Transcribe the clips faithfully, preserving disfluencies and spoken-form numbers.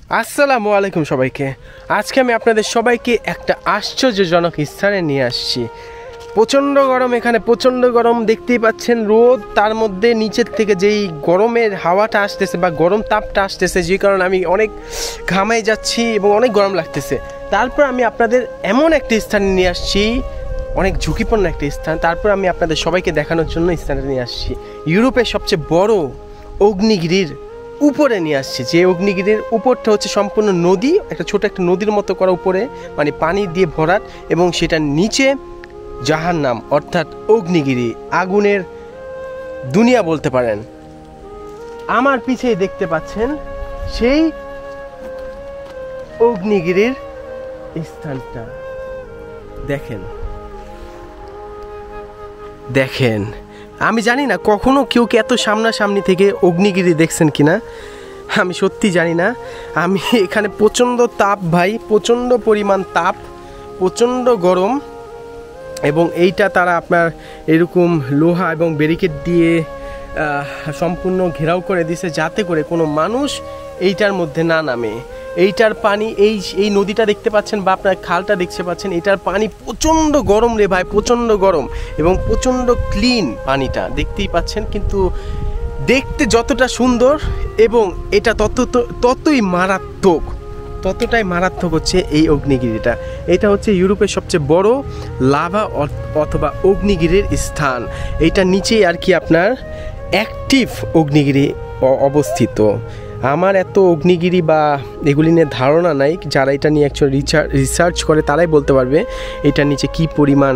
আসসালামু আলাইকুম সবাইকে। আজকে আমি আপনাদের সবাইকে একটা আশ্চর্যজনক স্থানে নিয়ে আসছি। প্রচণ্ড গরম, এখানে প্রচণ্ড গরম, দেখতেই পাচ্ছেন রোদ, তার মধ্যে নিচের থেকে যেই গরমের হাওয়াটা আসতেছে বা গরম তাপটা আসতেছে, যে কারণে আমি অনেক ঘামাই যাচ্ছি এবং অনেক গরম লাগতেছে। তারপর আমি আপনাদের এমন একটা স্থানে নিয়ে আসছি, অনেক ঝুঁকিপূর্ণ একটা স্থান। তারপর আমি আপনাদের সবাইকে দেখানোর জন্য স্থানে নিয়ে আসছি ইউরোপের সবচেয়ে বড় অগ্নিগিরির উপরে নিয়ে আসছে। যে অগ্নিগিরির উপরটা হচ্ছে সম্পূর্ণ নদী, একটা ছোট একটা নদীর মতো করা, উপরে মানে পানি দিয়ে ভরাট, এবং সেটার নিচে জাহান্নাম অর্থাৎ অগ্নিগিরি, আগুনের দুনিয়া বলতে পারেন। আমার পিছেই দেখতে পাচ্ছেন সেই অগ্নিগিরির স্থানটা। দেখেন দেখেন আমি জানি না কখনো কেউ কি এত সামনাসামনি থেকে অগ্নিগিরি দেখছেন কিনা, আমি সত্যি জানি না। আমি এখানে প্রচণ্ড তাপ ভাই, প্রচণ্ড পরিমাণ তাপ, প্রচণ্ড গরম, এবং এইটা তারা আপনার এরকম লোহা এবং ব্যারিকেড দিয়ে সম্পূর্ণ ঘেরাও করে দিয়েছে, যাতে করে কোনো মানুষ এইটার মধ্যে না নামে। এইটার পানি, এই এই নদীটা দেখতে পাচ্ছেন বা আপনার খালটা দেখতে পাচ্ছেন, এটার পানি প্রচণ্ড গরম রে ভাই, প্রচণ্ড গরম এবং প্রচণ্ড ক্লিন পানিটা দেখতেই পাচ্ছেন। কিন্তু দেখতে যতটা সুন্দর এবং এটা তত ততই মারাত্মক, ততটাই মারাত্মক হচ্ছে এই অগ্নিগিরিটা। এটা হচ্ছে ইউরোপের সবচেয়ে বড় লাভা অথবা অগ্নিগিরির স্থান। এইটার নিচেই আর কি আপনার অ্যাক্টিভ অগ্নিগিরি অবস্থিত। আমার এত অগ্নিগিরি বা এগুলি নিয়ে ধারণা নাই, যারা এটা নিয়ে অ্যাকচুয়ালি রিসার্চ করে তারাই বলতে পারবে এটার নিচে কি পরিমাণ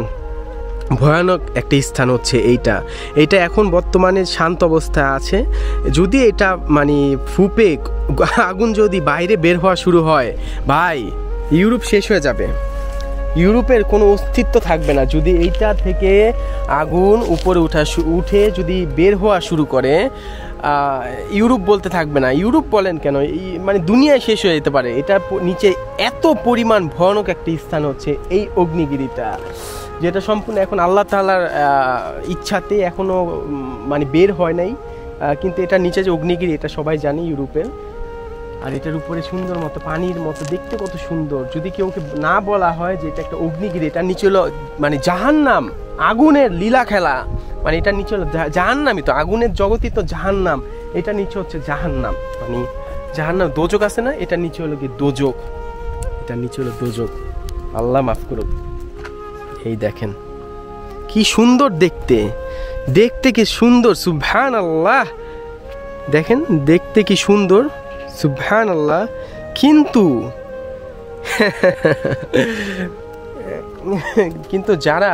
ভয়ানক একটা স্থান হচ্ছে এইটা। এটা এখন বর্তমানে শান্ত অবস্থায় আছে। যদি এটা মানে ফুপে আগুন যদি বাইরে বের হওয়া শুরু হয় ভাই, ইউরোপ শেষ হয়ে যাবে, ইউরোপের কোনো অস্তিত্ব থাকবে না। যদি এইটা থেকে আগুন উপরে উঠা উঠে যদি বের হওয়া শুরু করে, ইউরোপ বলতে থাকবে না। ইউরোপ বলেন কেন, মানে দুনিয়ায় শেষ হয়ে যেতে পারে। এটার নিচে এত পরিমাণ ভয়ানক একটা স্থান হচ্ছে এই অগ্নিগিরিটা, যেটা সম্পূর্ণ এখন আল্লাহ তাআলার ইচ্ছাতে এখনও মানে বের হয় নাই। কিন্তু এটার নিচে যে অগ্নিগিরি, এটা সবাই জানি ইউরোপের। আর এটার উপরে সুন্দর মতো পানির মতো, দেখতে কত সুন্দর। যদি কেউকে না বলা হয় যে এটা একটা অগ্নিগিরি, এটার নিচে হলো মানে জাহান্নাম, আগুনের লীলা খেলা। মানে এটার নিচে হলো জাহান্নামই, তো আগুনের জগতই তো জাহান্নাম। এটার নিচে হচ্ছে জাহান্নাম, মানে জাহান্নাম দোজক আছে না, এটার নিচে হলো কি দোজক, এটার নিচে হলো দোজক। আল্লাহ মাফ করুক। এই দেখেন কি সুন্দর দেখতে, দেখতে কি সুন্দর, সুবহানাল্লাহ। দেখেন দেখতে কি সুন্দর, সুবহানাল্লাহ। কিন্তু কিন্তু যারা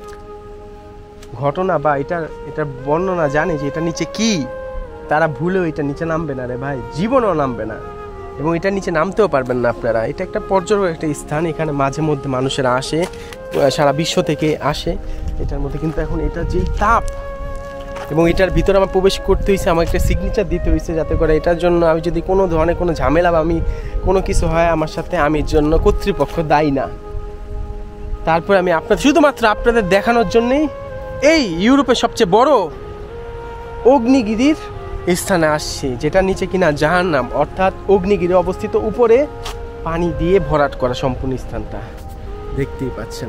ঘটনা বা এটার এটার বর্ণনা জানে যে এটা নিচে কি, তারা ভুলেও এটা নিচে নামবে না রে ভাই, জীবনও নামবে না, এবং এটার নিচে নামতেও পারবেন না আপনারা। এটা একটা পর্যটক একটা স্থান, এখানে মাঝে মধ্যে মানুষেরা আসে, সারা বিশ্ব থেকে আসে এটার মধ্যে। কিন্তু এখন এটা যেই তাপ, এবং এটার ভিতরে আমার প্রবেশ করতে হয়েছে, আমার একটা সিগনেচার দিতে হয়েছে, যাতে করে এটার জন্য আমি যদি কোনো ধরনের কোনো ঝামেলা বা আমি কোনো কিছু হয় আমার সাথে, আমি এর জন্য কর্তৃপক্ষ দায়ী না। তারপরে আমি আপনাদের শুধুমাত্র আপনাদের দেখানোর জন্যেই এই ইউরোপের সবচেয়ে বড় অগ্নিগিরির স্থানে আসছি, যেটা নিচে কিনা জাহান্নাম অর্থাৎ অগ্নিগিরি অবস্থিত, উপরে পানি দিয়ে ভরাট করা সম্পূর্ণ স্থানটা দেখতেই পাচ্ছেন।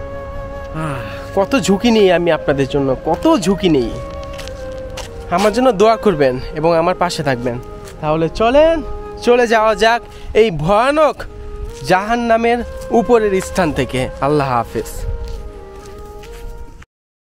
কত ঝুঁকি নেই আমি আপনাদের জন্য, কত ঝুঁকি নেই। আমার জন্য দোয়া করবেন এবং আমার পাশে থাকবেন। তাহলে চলেন চলে যাওয়া যাক এই ভয়ানক জাহান্নামের উপরের স্থান থেকে। আল্লাহ হাফেজ।